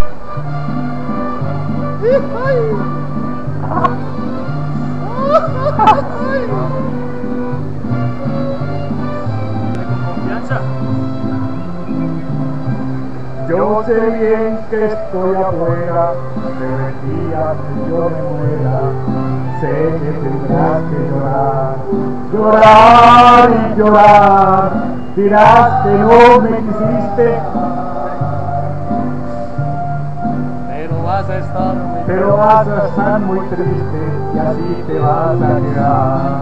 Yo sé bien que estoy afuera, pero el día que yo me muera, sé que tendrás que llorar, llorar y llorar. Dirás que no me quisiste, pero vas a estar muy triste y así te vas a quedar.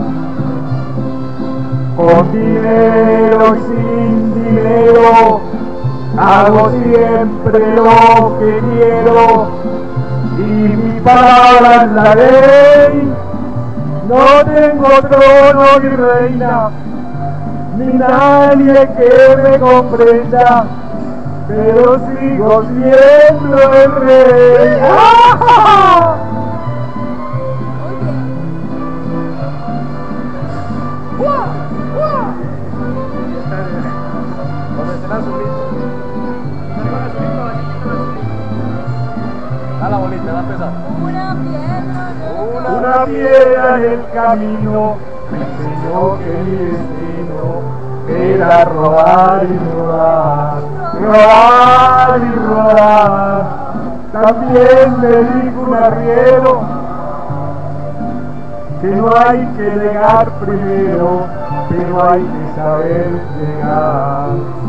Con dinero y sin dinero, hago siempre lo que quiero y mi palabra es la ley. No tengo trono ni reina, ni nadie que me comprenda, pero sigo siendo el rey. ¡Ah! Da la bolita, da pesar. Una piedra en el camino me enseñó que mi destino era rodar y rodar, rodar y rodar. También me dijo un arriero que no hay que llegar primero, pero hay que saber llegar.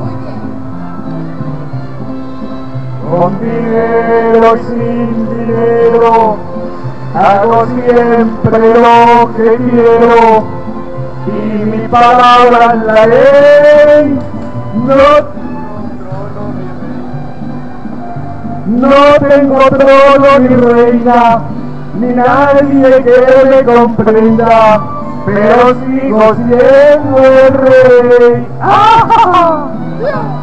Con dinero, sin dinero, hago siempre lo que quiero y mi palabra es la ley. No tengo trono ni reina, ni nadie que me comprenda, pero sigo siendo el rey. ¡Ah!